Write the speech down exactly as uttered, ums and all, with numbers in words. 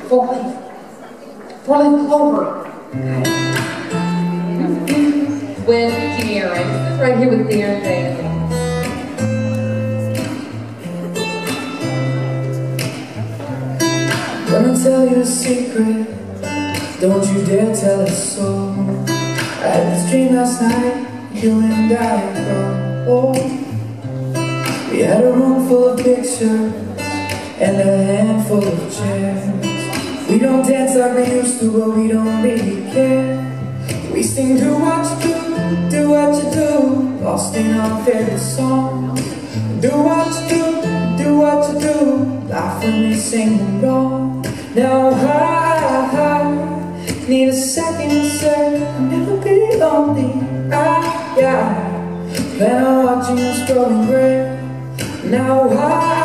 Four-leaf. Four-leaf clover. With Kiara. This is right here with Darren Bailey. Gonna tell you a secret, don't you dare tell a soul. I had this dream last night, you and I were old. We had a room full of pictures and a handful of chairs. We don't dance like we used to, but we don't really care. We sing do what you do, do what you do, lost in our favorite song. Do what you do, do what you do, laugh when we sing them wrong. Now I need a second to say I'll never be lonely. I, yeah, plan on watching us growing gray. Now I